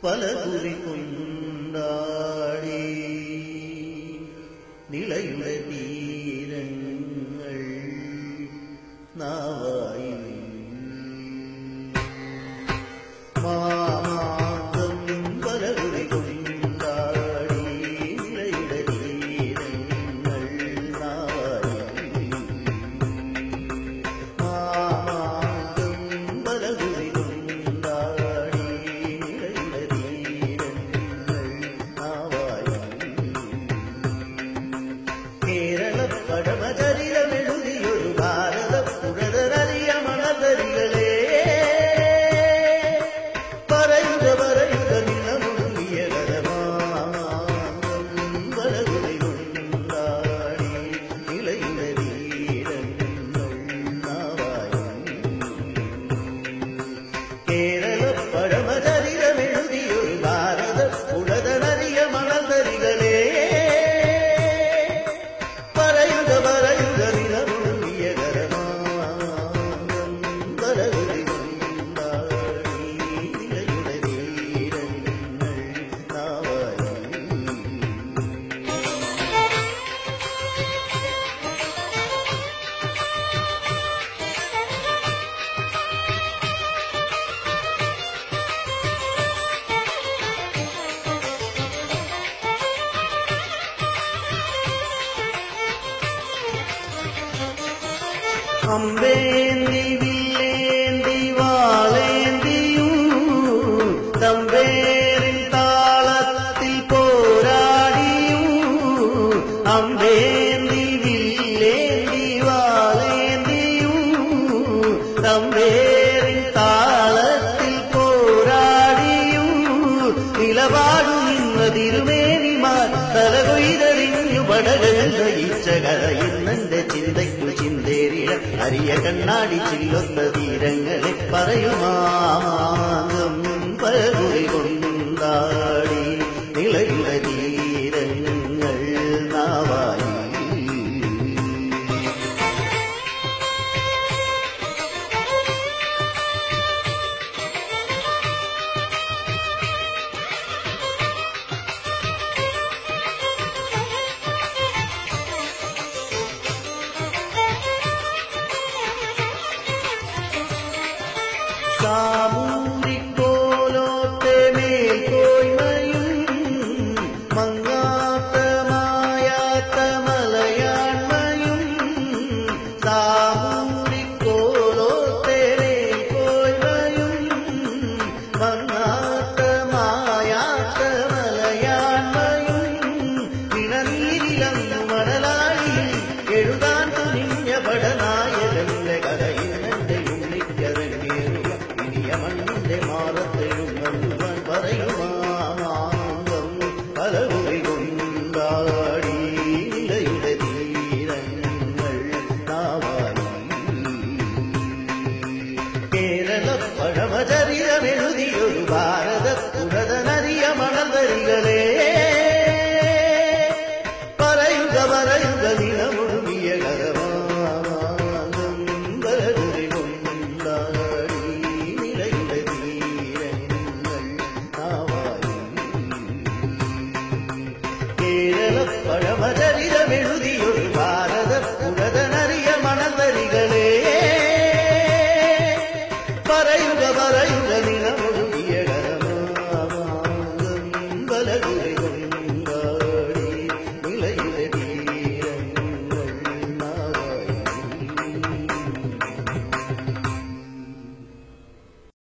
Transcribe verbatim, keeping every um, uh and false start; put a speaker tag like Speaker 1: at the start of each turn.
Speaker 1: പലകുറി കൊണ്ടാടി നിളയുടെ തീരങ്ങൾ നാവായി മാമാങ്കം പലകുറി കൊണ്ടാടി നിളയുടെ തീരങ്ങൾ നാവായി മാമാങ്കം പലകുറി കൊണ്ടാടി നിളയുടെ തീരങ്ങൾ നാവായി കേരള പടമചരിതമെഴുതിയൊരു ഭാരത പുഴതറിയ മണതരികളെ പറയുക പറയുക നിലമുങ്ങിയ കരമാമാങ്കം പലകുറി കൊണ്ടാടി നിളയുടെ തീരങ്ങൾ നാവായി കേരള പഴമചരിതമെഴുതിയൊരു ഭാരത പുഴതറിയ മണതരികളെ പറയുക പറയുക നിലമുങ്ങിയ കരമാമാങ്കം പലകുറി കൊണ്ടാടി നിളയുടെ തീരങ്ങൾ നാവായി അമ്പേന്തി വില്ലേന്തി വാളേന്തിയും തമ്പേരിൻ താളത്തിൽ പോരാടിയും അമ്പേന്തി വില്ലേന്തി വാളേന്തിയും തമ്പേരിൻ താളത്തിൽ പോരാടിയും നിലപാടു നിന്ന തിരുമേനിമാർ തലകൊയ്തറിഞ്ഞു പടകൾ നയിച്ച കഥയിന്നെന്റെ ചിന്തയ്ക്കു ചിന്തേരിയ അരിയ കണ്ണാടി ചില്ലൊത്ത തീരങ്ങളെ പറയുമാമാങ്കം പലകുറി കൊണ്ടാടി നിളയുടെ തീരങ്ങൾ നാവായി സാമൂരിക്കോലോത്തെ മേൽക്കോയ്മയും മങ്ങാത്ത മായാത്ത മലയാണ്മയും സാമൂരിക്കോലോത്തെ മേൽക്കോയ്മയും മങ്ങാത്ത മായാത്ത മലയാണ്മയും ഇണനീരിലന്നു മണലാളിയിൽ എഴുതാൻ തുനിഞ്ഞ പടനായകന്റെ കഥയിന്നെന്റെ ഉണ്ണിക്കരങ്ങേറുക മണ്ണിന്റെ മാറത്തെഴുന്നള്ളുവാൻ പറയുമാമാങ്കം പലകുറി കൊണ്ടാടി നിളയുടെ തീരങ്ങൾ നാവായി കേരള പഴമചരിതമെഴുതിയൊരു ഭാരത